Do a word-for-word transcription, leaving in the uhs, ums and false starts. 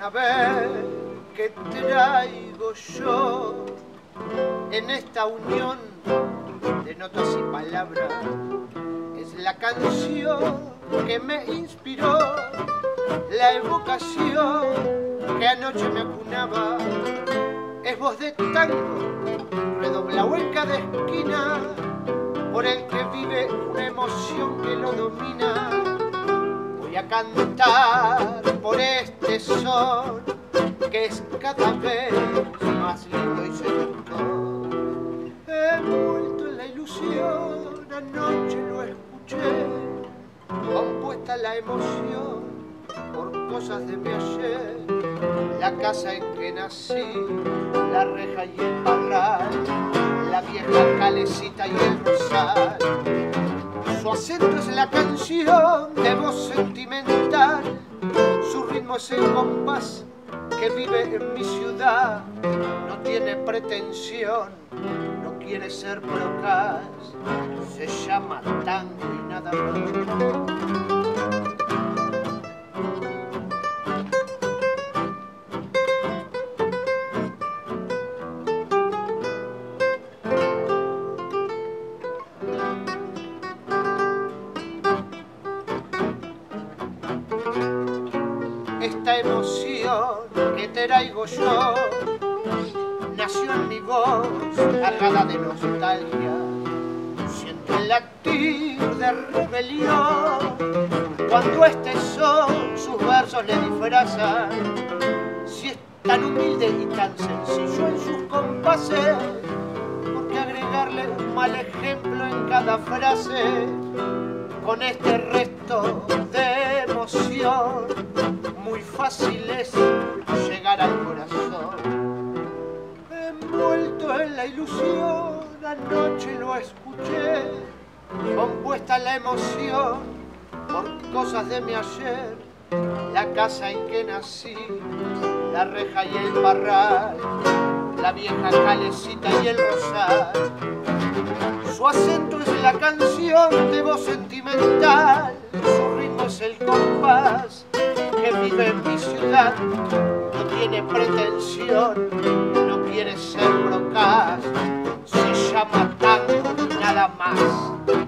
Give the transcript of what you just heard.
A ver qué traigo yo en esta unión de notas y palabras. Es la canción que me inspiró, la evocación que anoche me acunaba. Es voz de tango, redoblado en cada esquina, por el que vive una emoción que lo domina. Voy a cantar por este sol que es cada vez más lindo y seductor. Envuelto en la ilusión, anoche lo escuché, compuesta la emoción por cosas de mi ayer. La casa en que nací, la reja y el parral, la vieja calecita y el rosal. Su acento es la canción de voz sentimental, su ritmo es el compás que vive en mi ciudad. No tiene pretensión, no quiere ser procaz, se llama tango y nada más. Esta emoción que traigo yo nació en mi voz cargada de nostalgia. Siento el latir de rebelión cuando este son sus versos le disfrazan. Si es tan humilde y tan sencillo en sus compases, ¿por qué agregarle un mal ejemplo en cada frase? Con este resto de emoción muy fácil es llegar al corazón. Envuelto en la ilusión, anoche lo escuché, compuesta la emoción por cosas de mi ayer. La casa en que nací, la reja y el parral, la vieja calecita y el rosal. Su acento es la canción de voz sentimental, su ritmo es el compás que vive en mi ciudad. No tiene pretensión, no quiere ser procaz, se llama tango y nada más.